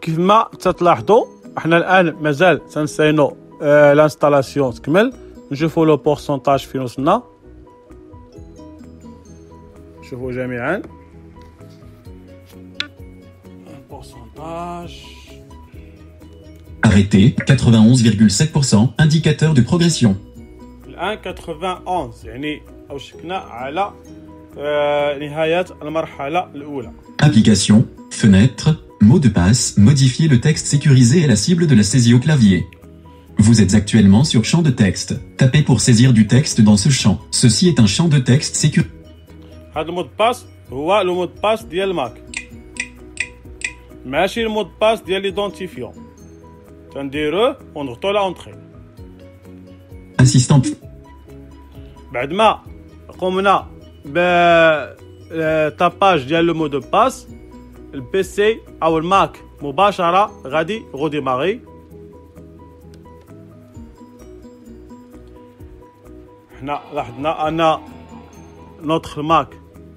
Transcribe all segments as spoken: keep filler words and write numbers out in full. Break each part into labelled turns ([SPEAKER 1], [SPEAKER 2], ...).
[SPEAKER 1] كيف ما تلاحظوا احنا الان مازال تنسينو آه لانستالاسيون تكمل. نشوفوا لو بورسونتاج فين وصلنا. شوفوا جميعا pourcentage.
[SPEAKER 2] Arrêté, quatre-vingt-onze virgule sept pour cent, indicateur de progression.
[SPEAKER 1] الآن quatre-vingt-onze يعني أوشكنا على آه نهاية المرحلة الأولى.
[SPEAKER 2] Application, fenêtre, mot de passe, modifier le texte sécurisé est la cible de la saisie au clavier. Vous êtes actuellement sur champ de texte. Tapez pour saisir du texte dans ce champ. Ceci est un champ de texte sécurisé.
[SPEAKER 1] هذا المود باس هو لو مود باس ديال ماك، ماشي المود باس ديال ليدونتيفيون. تنديروه ونضغطوا على اونطري.
[SPEAKER 2] Assistant.
[SPEAKER 1] بعد ما قمنا ب تاباج ديال لو مود دو باس، البي سي او الماك مباشره غادي غوديماغي. حنا لاحظنا ان نوتخ الماك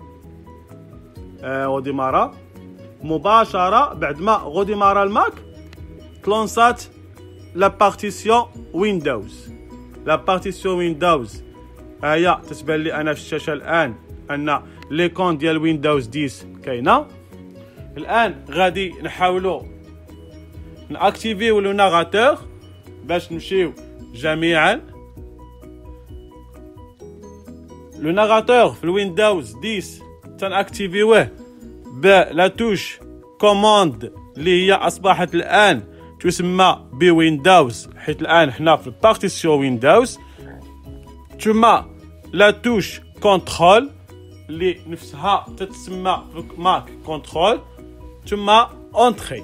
[SPEAKER 1] غوديمارا مباشره. بعد ما غوديمارا الماك تلونسات لا بارتيسيون ويندوز. لا بارتيسيون ويندوز هي تتبان لي انا في الشاشه الان ان ليكون ديال ويندوز عشرة كاينه. الان غادي نحاولوا ناكتيفيو لو ناراتور باش نمشيو جميعا. لو ناراتور في الويندوز عشرة تنأكتيفيوه بلا توش كوماند اللي هي اصبحت الان تسمى بويندوز، حيت الان حنا في البارتيسيون ويندوز. ثم لا توش كونترول اللي نفسها تتسمى في ماك كونترول، ثم اونتري.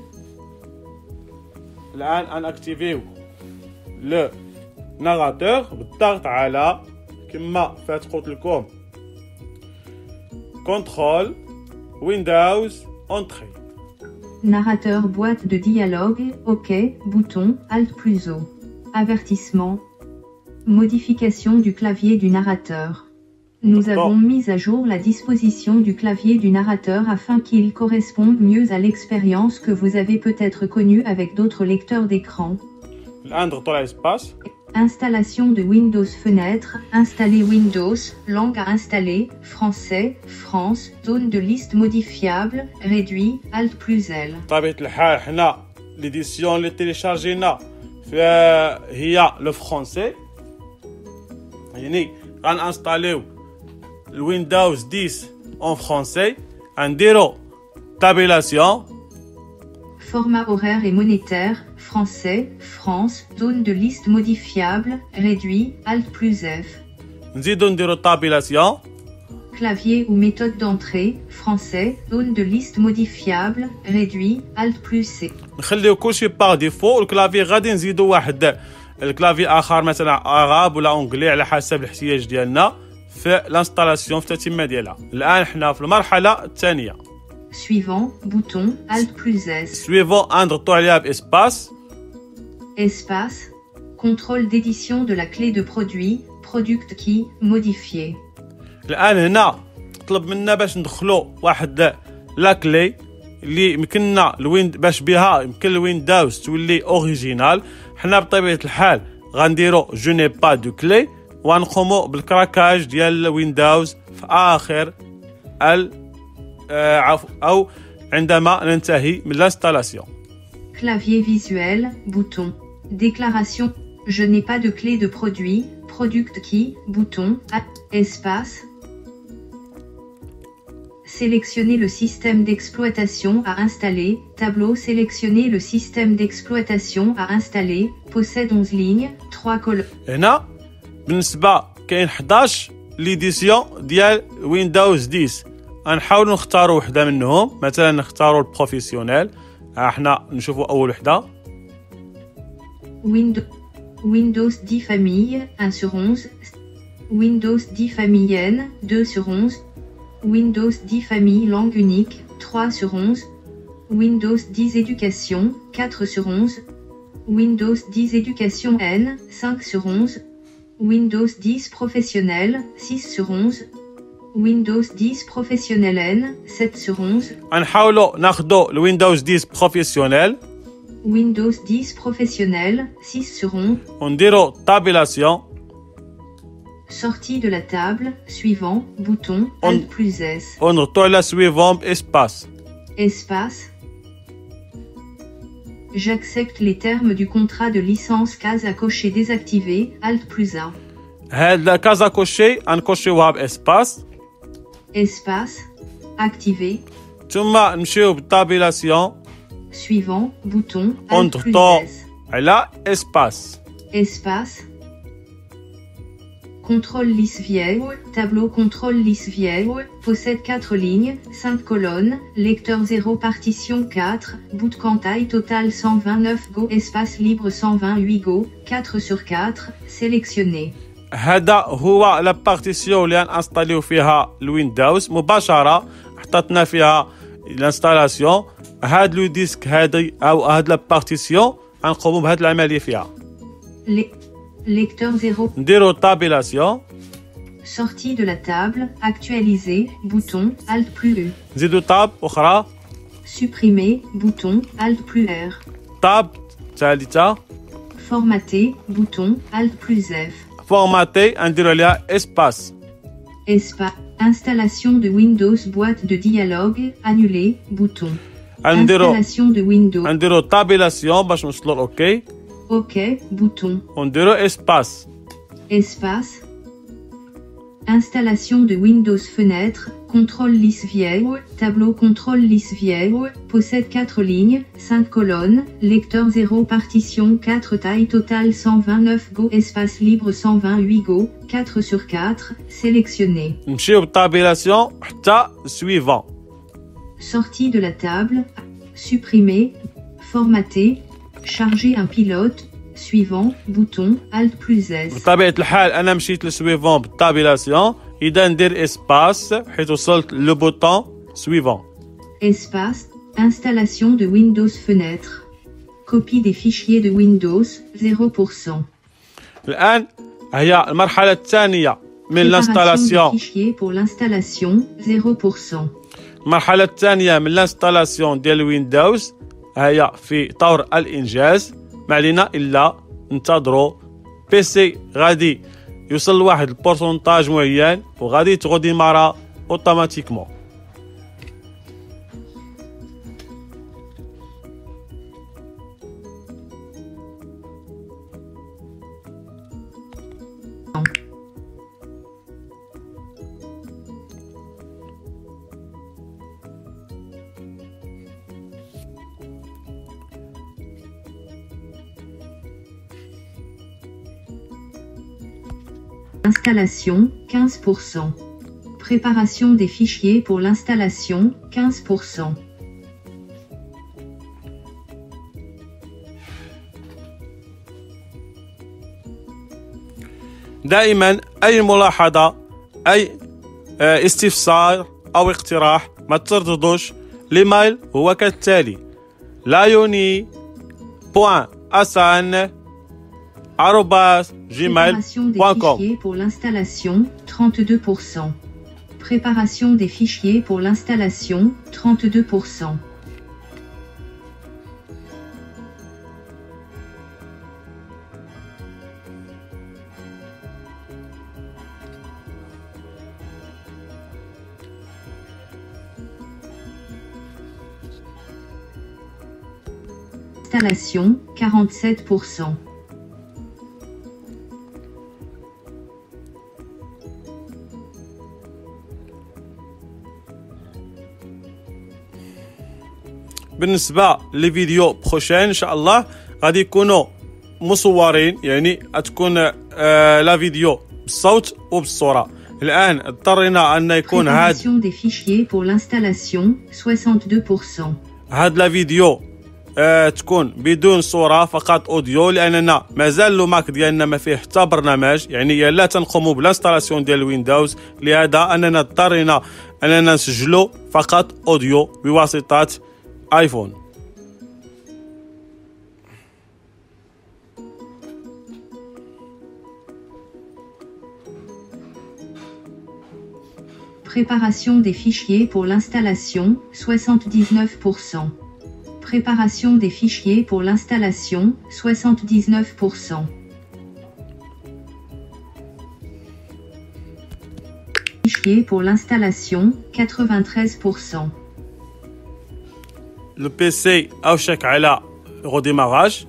[SPEAKER 1] الان انا اكتيفيو لو ناراتور بالضغط على كما فات قلت لكم كونترول ويندوز اونتري.
[SPEAKER 3] Narrateur boîte de dialogue, OK, bouton, Alt plus O. Avertissement. Modification du clavier du narrateur. Nous avons mis à jour la disposition du clavier du narrateur afin qu'il corresponde mieux à l'expérience que vous avez peut-être connue avec d'autres lecteurs d'écran. Installation de Windows fenêtre, installer Windows, langue à installer, français, France, zone de liste modifiable, réduit, Alt plus L.
[SPEAKER 1] بطبيعة الحال حنا ليديسيون اللي تيليشارجينا هي لو فرونسي، يعني غنانستاليو الويندوز عشرة اون فرونسي، غنديرو تابيلاسيون.
[SPEAKER 3] Format horaire et monétaire, français, France, zone de liste modifiable, réduit, Alt plus F.
[SPEAKER 1] نزيدو نديرو تابيلاسيون.
[SPEAKER 3] Clavier ou méthode d'entrée, français, zone de liste modifiable, réduit, Alt plus C.
[SPEAKER 1] نخليو كلشي باغ ديفو. الكلافي غادي نزيدو واحد الكلافي اخر مثلا عرب ولا اونجلي على حسب الاحتياج ديالنا في الانستالاسيون في التتمه ديالها. الان حنا في المرحله الثانيه.
[SPEAKER 3] Suivant, bouton, Alt plus S.
[SPEAKER 1] Suivant, نضغطو عليها باسباس.
[SPEAKER 3] Espace. Contrôle d'édition de la clé de produit, product key, modifié.
[SPEAKER 1] الان هنا طلب منا باش ندخلو واحد لا كلي اللي يمكننا الويند باش بها يمكن الويندوز تولي اوريجينال. حنا بطبيعه الحال غنديرو جو ني با دو كلي ونقومو بالكراكاج ديال الويندوز في اخر ال آه عفو او عندما ننتهي من الانستالاسيون.
[SPEAKER 3] Clavier visuel, bouton. Déclaration. Je n'ai pas de clé de produit, product key, bouton, espace. Sélectionnez le système d'exploitation à installer, tableau. Sélectionnez le système d'exploitation à installer, possède onze lignes, trois colonnes.
[SPEAKER 1] هنا بالنسبة كاين حداش ليديسيون ديال ويندوز عشرة، غنحاولوا نختاروا وحده منهم. مثلا نختاروا البروفيسيونيل. احنا نشوفوا اول وحده
[SPEAKER 3] Windows Windows dix famille un sur onze, Windows dix famille N deux sur onze, Windows dix famille langue unique trois sur onze, Windows dix éducation quatre sur onze, Windows dix éducation N cinq sur onze, Windows dix professionnel six sur onze, Windows dix professionnel N sept sur onze.
[SPEAKER 1] نحاولوا ناخذوا الويندوز ديس بروفيسيونيل.
[SPEAKER 3] Windows dix professionnel six sur onze.
[SPEAKER 1] ونديروا تابيلاسيون.
[SPEAKER 3] Sortie de la table, suivant, bouton, Alt plus S.
[SPEAKER 1] ونضغطوا على سويفون بإسباس.
[SPEAKER 3] Espace. J'accepte les termes du contrat de licence case à cocher désactivé, Alt plus A.
[SPEAKER 1] هاد كازا كوشي غنكوشيوها بإسباس.
[SPEAKER 3] Espace. Activé.
[SPEAKER 1] ثم نمشيو بالتابيلاسيون.
[SPEAKER 3] Suivant, bouton, Alt plus
[SPEAKER 1] ونضغطوا
[SPEAKER 3] S.
[SPEAKER 1] على إسباس.
[SPEAKER 3] Espace. Contrôle lisse vierge, tableau contrôle lisse vierge, possède quatre lignes, cinq colonnes, lecteur zéro partition quatre, bout de taille total cent vingt-neuf go, espace libre cent vingt-huit go, quatre sur quatre, sélectionné.
[SPEAKER 1] هذا هو لا بارتيسيون اللي غنستاليو فيها الويندوز مباشرة. حطينا فيها الانستالاسيون. هاد لو ديسك هادي او هاد لا بارتيسيون غنقوموا بهاد العملية فيها.
[SPEAKER 3] Lecteur zéro.
[SPEAKER 1] نديرو تابيلاسيون.
[SPEAKER 3] Sortie de la table, actualiser, bouton, Alt plus E.
[SPEAKER 1] نزيدو تاب أخرى.
[SPEAKER 3] Supprimer, bouton, Alt plus R.
[SPEAKER 1] تاب ثالثة.
[SPEAKER 3] Formater, bouton, Alt plus F.
[SPEAKER 1] فورماتي نديرو عليها إسباس.
[SPEAKER 3] Espace. Installation de Windows boîte de dialogue, annulé, bouton.
[SPEAKER 1] نديرو
[SPEAKER 3] Installation de Windows.
[SPEAKER 1] نديرو تابيلاسيون باش نوصلو لأوكي.
[SPEAKER 3] OK, bouton.
[SPEAKER 1] ونديرو إسباس.
[SPEAKER 3] Espace. Installation de Windows fenêtre, contrôle lisse vierge, tableau contrôle lisse vierge, possède quatre lignes, cinq colonnes, lecteur zéro partition quatre taille totale cent vingt-neuf go, espace libre cent vingt-huit go, quatre sur quatre, sélectionné.
[SPEAKER 1] نمشيو بالتابيلاسيون حتى سويفون.
[SPEAKER 3] Sortie de la table, supprimer, formater, charger un pilote, suivant, bouton, Alt plus S.
[SPEAKER 1] بطبيعة الحال أنا مشيت لسويفون بالتابيلاسيون. إذا ندير إسباس حيت وصلت لو بوطون سويفون.
[SPEAKER 3] Espace, installation de Windows fenêtre. Copie des fichiers de Windows, zéro pour cent.
[SPEAKER 1] الآن هي المرحلة الثانية من
[SPEAKER 3] Préparation des
[SPEAKER 1] الانستالاسيون.
[SPEAKER 3] fichiers pour l'installation, zéro pour cent.
[SPEAKER 1] المرحلة الثانية من الانستالاسيون ديال ويندوز هي في طور الإنجاز. ما علينا إلا ننتظروا بيسي غادي يوصل لواحد البورسونتاج معين وغادي تغودي مارا اوتوماتيكمون.
[SPEAKER 3] Installation, quinze pour cent. Préparation des fichiers pour l'installation, quinze pour cent.
[SPEAKER 1] دائما أي ملاحظة أي استفسار أو اقتراح ما ترددوش. الإيميل هو كالتالي: layoni point asan arobase gmail point com.
[SPEAKER 3] Préparation des fichiers pour l'installation, trente-deux pour cent. Préparation des fichiers pour l'installation, trente-deux pour cent. Installation, quarante-sept pour cent.
[SPEAKER 1] بالنسبة لفيديو بروشين إن شاء الله غادي يكونوا مصورين، يعني تكون آه لا فيديو بالصوت وبالصورة. الآن اضطرينا أن يكون هاد
[SPEAKER 3] des fichiers pour l'installation, soixante-deux pour cent.
[SPEAKER 1] هاد لا فيديو آه تكون بدون صورة فقط أوديو، لأننا مازال لو ماك ديالنا ما فيه حتى برنامج، يعني لا تنقوموا بالانستالاسيون ديال ويندوز. لهذا أننا اضطرينا أننا نسجلوا فقط أوديو بواسطة آيفون.
[SPEAKER 3] Préparation des fichiers pour l'installation, soixante-dix-neuf pour cent. Préparation des fichiers pour l'installation, soixante-dix-neuf pour cent. Fichiers pour l'installation, quatre-vingt-treize pour cent.
[SPEAKER 1] Le P C أوشك على redémarrage.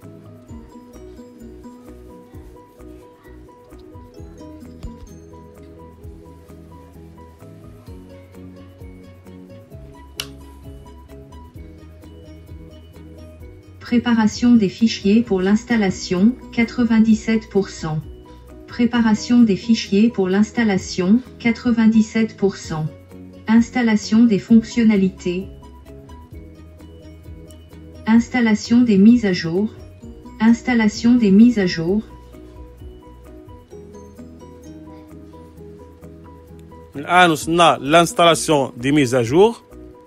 [SPEAKER 3] Préparation des fichiers pour l'installation, quatre-vingt-dix-sept pour cent. Préparation des fichiers pour l'installation, quatre-vingt-dix-sept pour cent. Installation des fonctionnalités. Installation des mises à jour. Installation des mises à jour.
[SPEAKER 1] الآن وصلنا l'installation des mises à jour.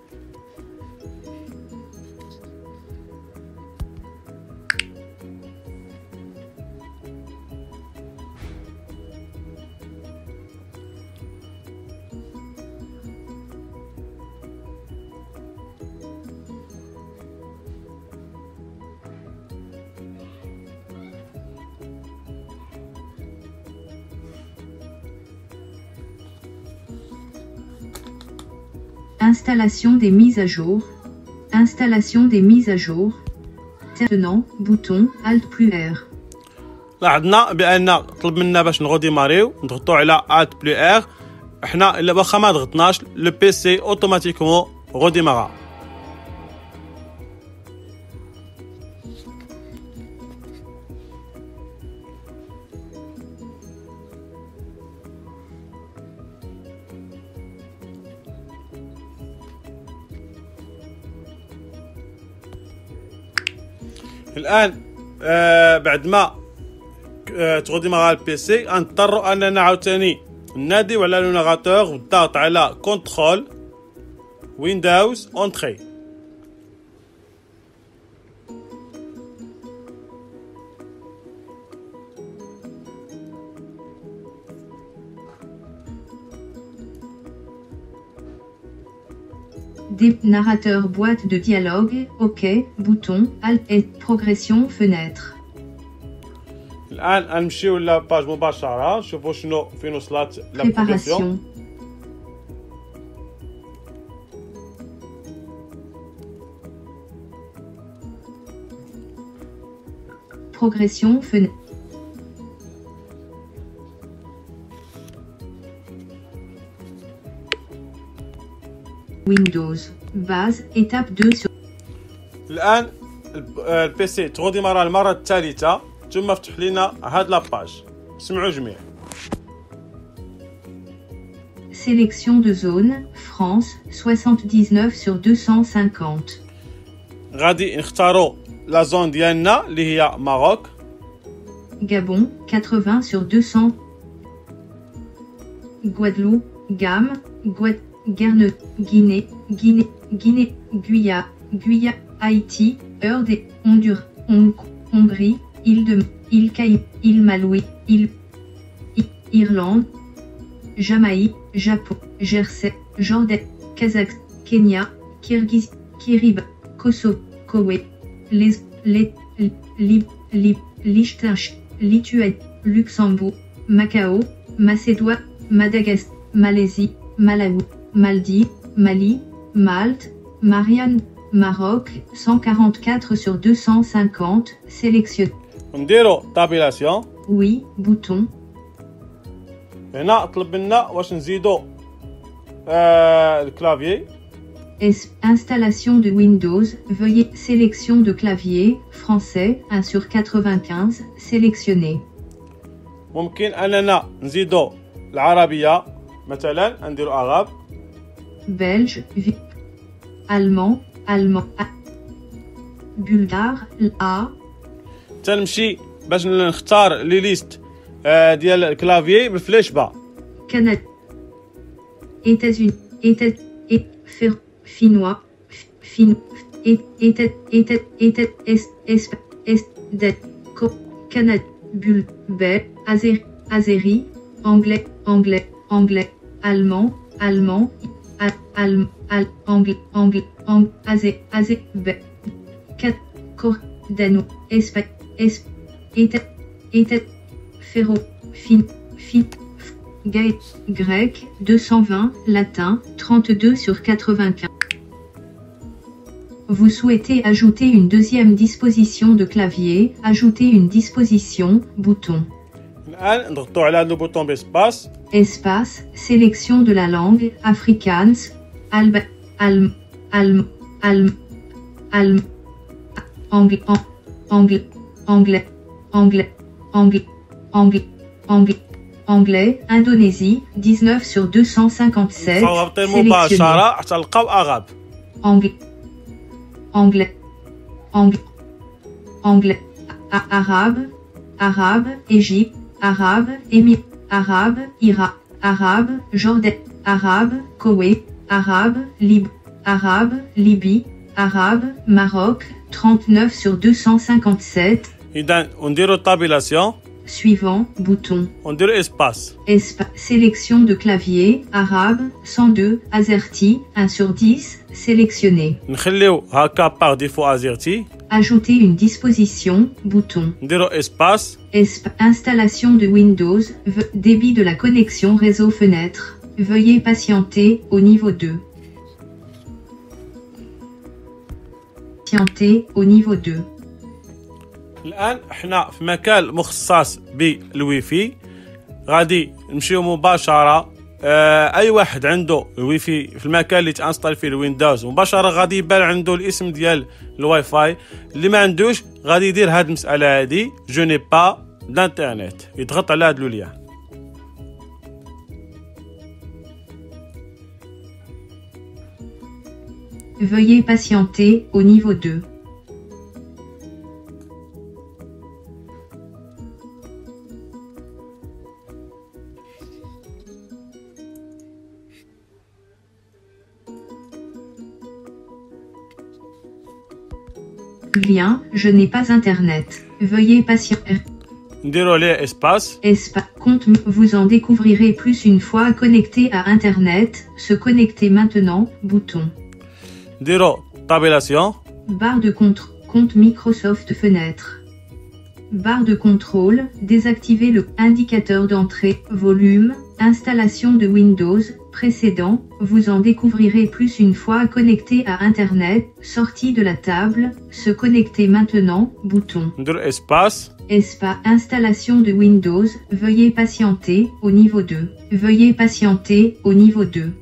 [SPEAKER 3] Installation des mises à jour. Installation des mises à jour. Maintenant, bouton Alt plus R.
[SPEAKER 1] لاحظنا بأن طلب منا باش نغوديماريو نضغطوا على Alt plus R. احنا الا واخا ما ضغطناش لو بي سي اوتوماتيكمون غوديمارا. الآن آه بعد ما آه تغوديمارا البي سي غنضطروا أننا عاوتاني ناديو على لو نافيغاتور والضغط على كونترول ويندوز اونتري.
[SPEAKER 3] Des narrateur boîte de dialogue, OK, bouton, Alt et progression fenêtre.
[SPEAKER 1] الآن غنمشيو لاباج مباشرة نشوفوا شنو فين وصلت لا
[SPEAKER 3] Préparation. Progression fenêtre. Windows. Base, étape deux sur...
[SPEAKER 1] الآن البي سي تغوديمارا المرة الثالثة ثم فتح لنا هاد لاباج. سمعوا جميع.
[SPEAKER 3] Sélection de zone, France, soixante-dix-neuf sur deux cent cinquante.
[SPEAKER 1] غادي نختاروا لا زون ديالنا اللي هي ماروك.
[SPEAKER 3] Gabon, quatre-vingts sur deux cents. Guadeloupe, Gamme, Guad, Guerne, Guinée, Guinée, Guinée, Guyane, Guyane, Haïti, Heure des Honduras, Hong, Hongrie, Île de Île Caï, Île Maloué, Île I, Irlande, Jamaïque, Japon, Jersey, Jordan, Kazakhstan, Kenya, Kirghiz, Kiribati, Kosovo, Koweït, les les Lib, Lib, Liechtenstein, Lituanie, Luxembourg, Macao, Macédoine, Madagascar, Malaisie, Malawi, Maldives, Mali, Malte, Marianne, Maroc, cent quarante-quatre sur deux cent cinquante, sélectionne.
[SPEAKER 1] نديرو طابيلاسيون.
[SPEAKER 3] Oui, bouton.
[SPEAKER 1] هنا طلب منا واش نزيدو آه الكلافيي.
[SPEAKER 3] Es- Installation de Windows, veuillez sélection de clavier, français, un sur quatre-vingt-quinze, sélectionné.
[SPEAKER 1] ممكن اننا نزيدو العربية مثلا نديرو عرب.
[SPEAKER 3] Belge, vi- allemand, allemand, a- bulgare, A,
[SPEAKER 1] تنمشي باش نختار لي ليست آه ديال الكلافيي بالفلاش با.
[SPEAKER 3] Canada, États-Unis, États, et, fer, finnois, fin, et, États, États, États, Est, Est, Est, Det, Co, Canada, Bul, Bel, Azéri, Azéri, anglais, anglais, anglais, allemand, allemand, al, al, al, anglais, anglais, ang, azé, azé, be, cat, cor, dano, espa, esp, état, état, ferro, fin, fin, gaé, grec, deux cent vingt, latin, trente-deux sur quatre-vingt-quinze. Vous souhaitez ajouter une deuxième disposition de clavier, ajouter une disposition, bouton.
[SPEAKER 1] الآن نضغطوا على هذا البوطون بإسباس.
[SPEAKER 3] Espace, sélection de la langue, afrikaans, alb, alm, alm, alm, alm, anglais, anglais, anglais, anglais, anglais, anglais, anglais, anglais, Indonésie, dix-neuf sur deux cent cinquante-sept,
[SPEAKER 1] مباشرة حتى نلقاو أغاب.
[SPEAKER 3] anglais, anglais, anglais, anglais, arabe, arabe, Égypte, arabe, Émirats, arabe, Irak, arabe, Jordan, arabe, Koweït, arabe, Lib, arabe, Libye, arabe, Maroc, trente-neuf sur deux cent cinquante-sept.
[SPEAKER 1] إذا ونديرو tabulation.
[SPEAKER 3] Suivant, bouton.
[SPEAKER 1] ونديرو espace.
[SPEAKER 3] Espace, sélection de clavier, arabe, cent deux, AZERTY, un sur dix, sélectionné.
[SPEAKER 1] نخليو هكا par défaut AZERTY.
[SPEAKER 3] Ajouter une disposition, bouton.
[SPEAKER 1] نديرو espace.
[SPEAKER 3] Esp installation de Windows, v débit de la connexion réseau fenêtre. Veuillez patienter au niveau deux. Patienter au niveau deux.
[SPEAKER 1] الآن احنا في مكان مخصص بالويفي غادي نمشيو مباشرة. آه اي واحد عنده الويفي في المكان اللي تانستال فيه الويندوز مباشرة غادي يبان عنده الاسم ديال الواي فاي. اللي ما عندوش غادي يدير هاد المسألة هادي جو ني با دانترنت، يضغط على هاد لو ليان.
[SPEAKER 3] Veuillez patienter au niveau deux. Lien, je n'ai pas internet. Veuillez patienter.
[SPEAKER 1] نديرو ليه espace.
[SPEAKER 3] Espace. Compte. Vous en découvrirez plus une fois connecté à internet. Se connecter maintenant. Bouton.
[SPEAKER 1] نديرو tabulation.
[SPEAKER 3] Barre de contre. Compte Microsoft fenêtre. Barre de contrôle. Désactiver le indicateur d'entrée. Volume. Installation de Windows. Précédent. Vous en découvrirez plus une fois connecté à internet. Sortie de la table. Se connecter maintenant. Bouton.
[SPEAKER 1] نديرو espace.
[SPEAKER 3] Espace. Installation de Windows. Veuillez patienter au niveau deux. Veuillez patienter au niveau deux.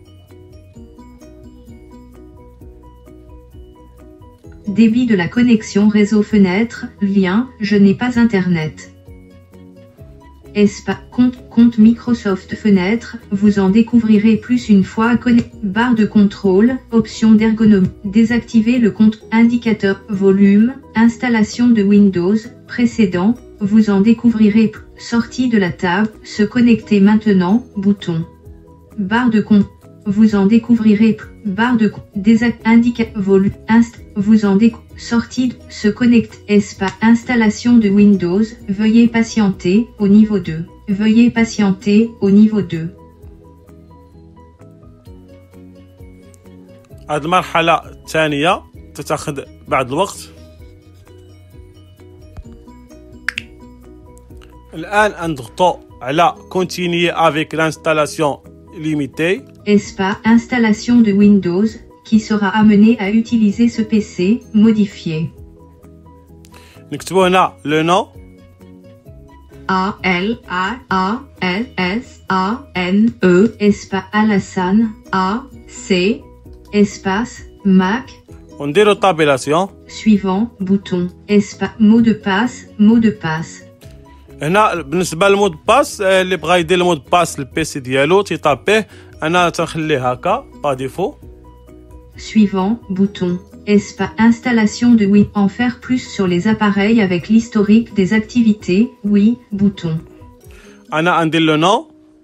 [SPEAKER 3] Débit de la connexion réseau fenêtre. Lien. Je n'ai pas internet. Espace. Compte, compte Microsoft fenêtre. Vous en découvrirez plus une fois connecté. Barre de contrôle. Option d'ergonomie. Désactiver le compte. Indicateur. Volume. Installation de Windows. Précédent. Vous en découvrirez. Sortie de la table. Se connecter maintenant. Bouton. Barre de compte. Vous en découvrirez. Barre de désact. Indicateur. Volume. Inst. Vous en découvrez. Sortie. Se connecte. Espace. Installation de Windows. Veuillez patienter au niveau deux. Veuillez patienter au niveau deux.
[SPEAKER 1] هاد المرحلة الثانية تتاخذ بعض الوقت. الآن نضغطوا على continuer avec l'installation limitée.
[SPEAKER 3] Espace. Installation de Windows qui sera amené à utiliser ce P C modifié.
[SPEAKER 1] نكتبوا هنا le nom.
[SPEAKER 3] A L A A L S A N E espace Alassane A C espace Mac.
[SPEAKER 1] ونديروا tabulation.
[SPEAKER 3] Suivant. Bouton. Espace. Mot de passe. Mot de passe.
[SPEAKER 1] هنا بالنسبة للمود باس اللي بغا يدير المود باس للبي سي ديالو تيطابيه. انا تنخليه هكا با ديفو.
[SPEAKER 3] Suivant. Bouton. Espace. Installation de Win. En faire plus sur les appareils avec l'historique des activités. Oui. Bouton.
[SPEAKER 1] انا ندير لو نو.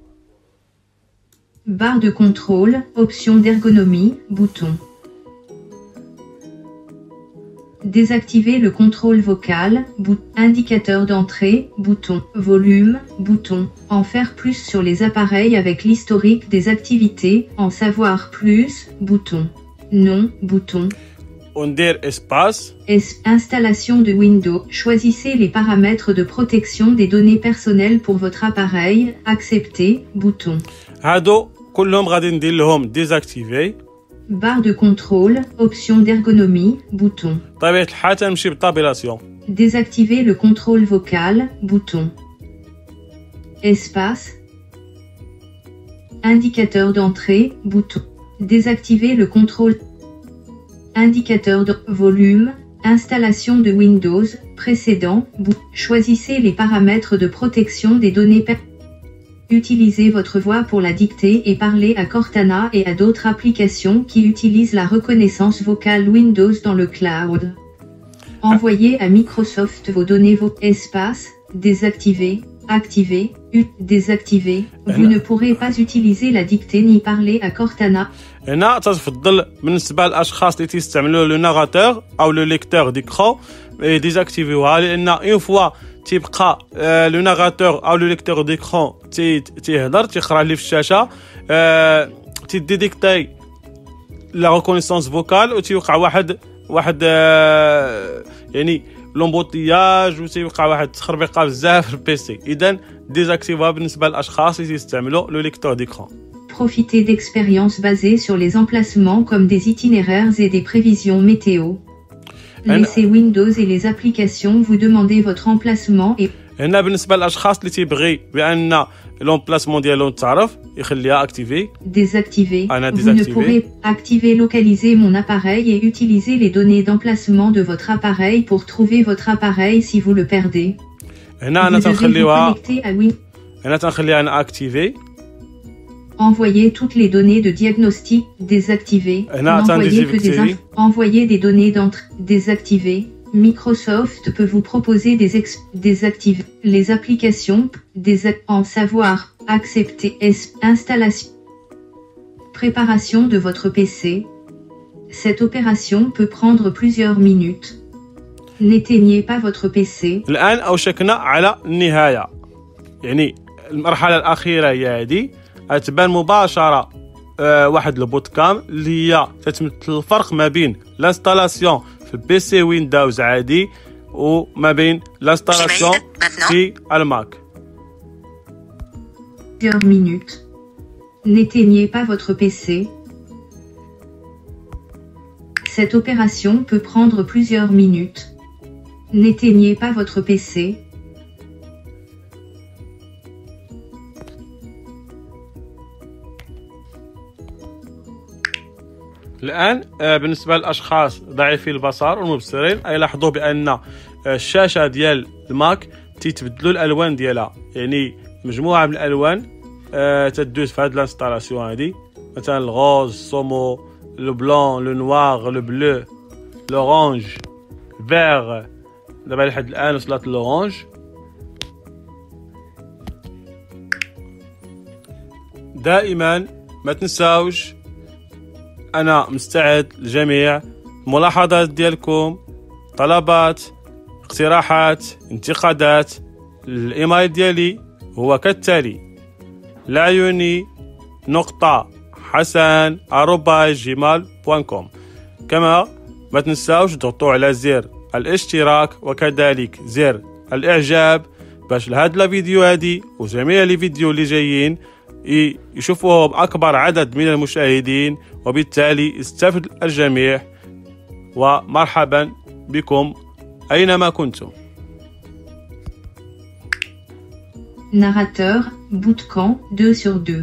[SPEAKER 3] Barre de contrôle. Option d'ergonomie. Bouton. Désactiver le contrôle vocal, bout, indicateur d'entrée, bouton, volume, bouton, en faire plus sur les appareils avec l'historique des activités, en savoir plus, bouton, non, bouton.
[SPEAKER 1] وندير espace.
[SPEAKER 3] Es- installation de Windows. Choisissez les paramètres de protection des données personnelles pour votre appareil. Accepter, bouton.
[SPEAKER 1] هادو كلهم غادي ندير لهم désactiver.
[SPEAKER 3] Barre de contrôle, option d'ergonomie, bouton.
[SPEAKER 1] طبيعة الحال تنمشي بالطابيلاسيون.
[SPEAKER 3] Désactiver le contrôle vocal, bouton. Espace. Indicateur d'entrée, bouton. Désactiver le contrôle. Indicateur de volume. Installation de Windows, précédent. Bou- Choisissez les paramètres de protection des données personnelles. Utilisez votre voix pour la dicter et parler à Cortana et à d'autres applications qui utilisent la reconnaissance vocale Windows dans le cloud. Envoyez à Microsoft vos données vos espaces, désactiver, activer, U, désactiver. Vous ne pourrez pas utiliser la dictée ni parler à Cortana.
[SPEAKER 1] هنا تفضل بالنسبه للاشخاص اللي تيستعملوا لو ناراتور او لو ليكتور ديكرون ديزاكتيفيوها لان اون فوا تيبقى لو ناراتور او لو ليكتور ديكرون تيهضر تيقرا لي في الشاشه تيديتيكتاي لا ريكونيسونس فوكال وتيوقع واحد واحد يعني لومبوتياج وتيوقع واحد التخربيقه بزاف في البيسي. اذا ديزاكتيفوها بالنسبه للاشخاص اللي تيستعملوا لو ليكتور ديكرون.
[SPEAKER 3] Profitez d'expériences basées sur les emplacements comme des itinéraires et des prévisions météo. Laissez Windows et les applications vous demander votre emplacement et
[SPEAKER 1] هنا بالنسبه للاشخاص اللي تيبغي بان لومبلاسمون ديالو تعرف يخليها اكتيفي.
[SPEAKER 3] désactiver.
[SPEAKER 1] Ah,
[SPEAKER 3] Vous ne pourrez activer, localiser mon appareil et utiliser les données d'emplacement de votre appareil pour trouver votre appareil si vous le perdez.
[SPEAKER 1] هنا انا
[SPEAKER 3] Vous devez vous
[SPEAKER 1] تنخليوها
[SPEAKER 3] connecter à Win.
[SPEAKER 1] هنا تنخليها انا اكتيفي.
[SPEAKER 3] Envoyer toutes les données de diagnostic, désactiver.
[SPEAKER 1] هنا
[SPEAKER 3] N'envoyez que des
[SPEAKER 1] تنديزاكتيفي.
[SPEAKER 3] inf- Envoyer des données d'entrée, désactiver. Microsoft peut vous proposer des ex- désactiver les applications, désa- en savoir, accepter, es- installation, préparation de votre P C. Cette opération peut prendre plusieurs minutes. N'éteignez pas votre P C.
[SPEAKER 1] الان اوشكنا على النهايه، يعني المرحله الاخيره هي هذه تبان مباشره آه واحد البوت كام اللي هي تتمثل الفرق ما بين لانستالاسيون في بي سي ويندوز عادي وما بين لانستالاسيون في الماك.
[SPEAKER 3] Plusieurs minutes. N'éteignez pas votre P C. Cette opération peut prendre plusieurs minutes. N'éteignez pas votre P C.
[SPEAKER 1] الان آه بالنسبه للاشخاص ضعيفي البصر والمبصرين يلاحظوا بان آه الشاشه ديال الماك تيتبدلوا الالوان ديالها، يعني مجموعه من الالوان آه تدوز في هاد لانستالاسيون هادي، مثلا الغوز، السومو، لو بلون، لو نوار، لو بلو، لورانج، فيغ. دابا لحد الان وصلت لورانج. دائما ما تنساوش انا مستعد لجميع الملاحظات ديالكم، طلبات، اقتراحات، انتقادات. الايميل ديالي هو كالتالي: العيوني نقطة حسن آروباز جيميل دوت كوم. كما ما تنساوش تضغطوا على زر الاشتراك وكذلك زر الاعجاب باش لهاد الفيديو هادي وجميع الفيديو اللي جايين يشوفوهم اكبر عدد من المشاهدين، وبالتالي يستفد الجميع. ومرحبا بكم اينما كنتم.
[SPEAKER 3] Narrateur, Bootcamp, deux sur deux.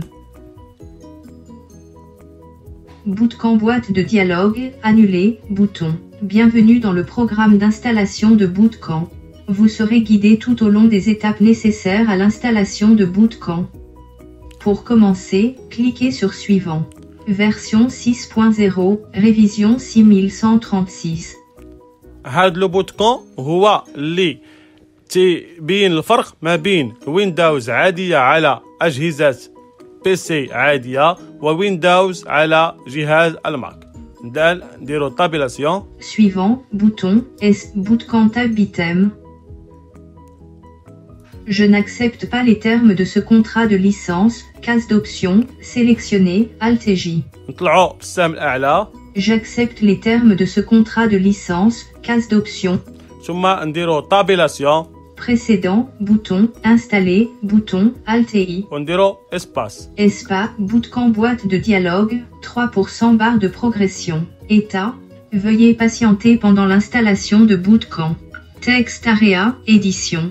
[SPEAKER 3] Bootcamp boîte de dialogue, annulé, bouton. Bienvenue dans le programme d'installation de Bootcamp. Vous serez guidé tout au long des étapes nécessaires à l'installation de Bootcamp. Pour commencer, cliquez sur Suivant. Version six point zéro, révision six mille cent trente-six.
[SPEAKER 1] هاد لو بوتكون هو اللي تبين الفرق ما بين ويندوز عادية على أجهزة بي سي عادية وويندوز على جهاز الماك. دال نديرو طابيلاسيون.
[SPEAKER 3] Suivant, bouton, S, bootcamp tab item. Je n'accepte pas les termes de ce contrat de licence, case d'option, sélectionné, Alt et J.
[SPEAKER 1] نطلعو بالسهم الأعلى.
[SPEAKER 3] J'accepte les termes de ce contrat de licence, case d'option.
[SPEAKER 1] ثم نديرو طابيلاسيون.
[SPEAKER 3] Précédent, bouton, installer, bouton, Alt et I.
[SPEAKER 1] ونديرو espace.
[SPEAKER 3] Espace, bootcamp boîte de dialogue, trois pour cent barre de progression. État, veuillez patienter pendant l'installation de bootcamp. Texte area, édition.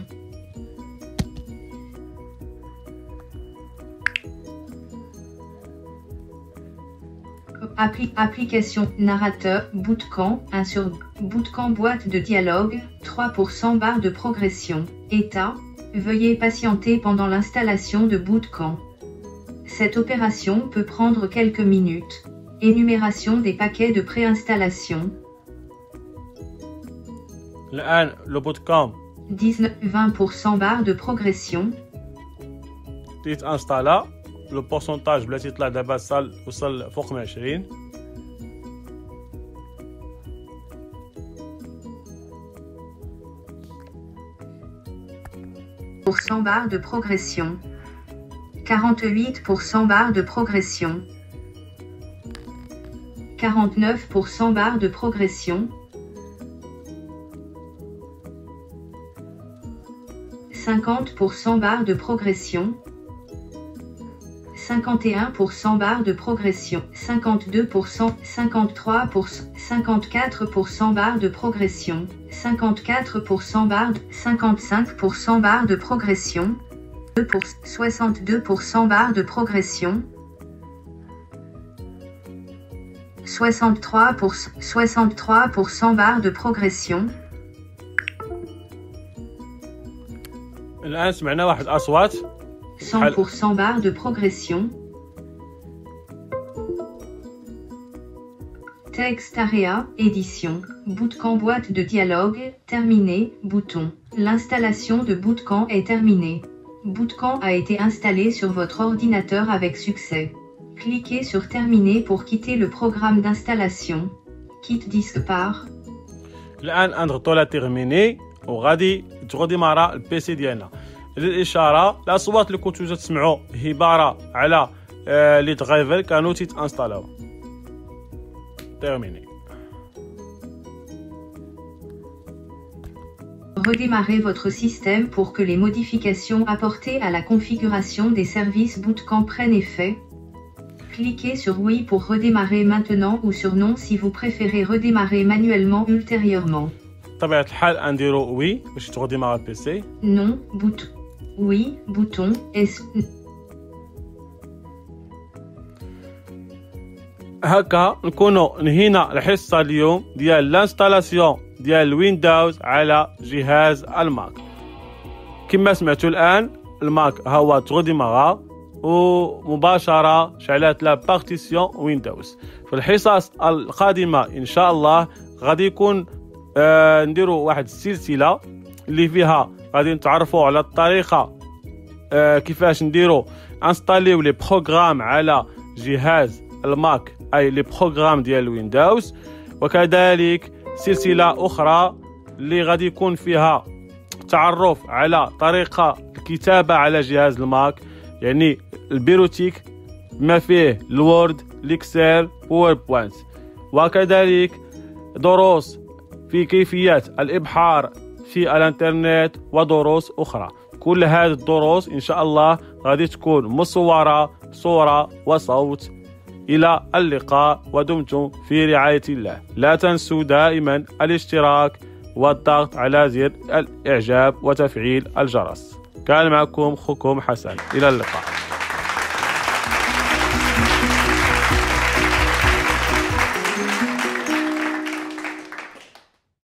[SPEAKER 3] Appli application, narrateur, bootcamp, un sur bootcamp boîte de dialogue, trois pour cent barre de progression. État, veuillez patienter pendant l'installation de bootcamp. Cette opération peut prendre quelques minutes. Énumération des paquets de préinstallation.
[SPEAKER 1] الآن لو بوتكامب
[SPEAKER 3] dix-neuf à vingt pour cent barre de progression.
[SPEAKER 1] تيت انستالا. لو بورسونتاج بلاتي يطلع دابا وصل وصل فوق من عشرين.
[SPEAKER 3] pour cent barre de progression. quarante-huit pour cent barre de progression. quarante-neuf pour cent barre de progression. cinquante pour cent barre de progression. cinquante et un pour cent barre de progression. cinquante-deux pour cent, cinquante-trois pour cent, cinquante-quatre pour cent barre de progression. cinquante-quatre pour cent barre, cinquante-cinq pour cent barre de progression. Pour soixante-deux pour cent barre de progression. soixante-trois pour cent, soixante-trois pour cent barre de progression.
[SPEAKER 1] الآن سمعنا واحد الأصوات.
[SPEAKER 3] cent pour cent barre de progression. Texte area, édition. Bootcamp boîte de dialogue, terminé, bouton. L'installation de Bootcamp est terminée. Bootcamp a été installé sur votre ordinateur avec succès. Cliquez sur terminer pour quitter le programme d'installation. Quitte disque par.
[SPEAKER 1] الآن نضغطوا على تيرميني وغادي تغوديمارا البيسي ديالنا. للإشارة الأصوات اللي كنتو تسمعوا هي عبارة على آه لي درايفر كانوا تيتانستالاو. تيرميني.
[SPEAKER 3] Redémarrez votre système pour que les modifications apportées à la configuration des services Bootcamp prennent effet. Cliquez sur oui pour redémarrer maintenant ou sur non si vous préférez redémarrer manuellement ultérieurement.
[SPEAKER 1] بطبيعة الحال نديرو وي باش تغوديمارا البيسي.
[SPEAKER 3] Non, bouton. Oui, bouton. S.
[SPEAKER 1] هكا نكونوا نهينا الحصة اليوم ديال الانستالاسيون ديال الويندوز على جهاز الماك. كما سمعتوا الآن الماك هو تغوديمارا ومباشرة شعلت لا بارتيسيون ويندوز. في الحصص القادمة إن شاء الله غادي يكون آه نديروا واحد السلسلة اللي فيها غادي نتعرفوا على الطريقة آه كيفاش نديروا انستاليو لي بروغرام على جهاز الماك اي لي بروغرام ديال ويندوز، وكذلك سلسلة أخرى اللي غادي يكون فيها تعرف على طريقة الكتابة على جهاز الماك، يعني البيروتيك ما فيه الوورد الإكسل باوربوينت، وكذلك دروس في كيفية الإبحار في الانترنت ودروس أخرى. كل هذه الدروس إن شاء الله غادي تكون مصورة صورة وصوت. إلى اللقاء ودمتم في رعاية الله. لا تنسوا دائما الاشتراك والضغط على زر الإعجاب وتفعيل الجرس. كان معكم أخوكم حسن، إلى اللقاء.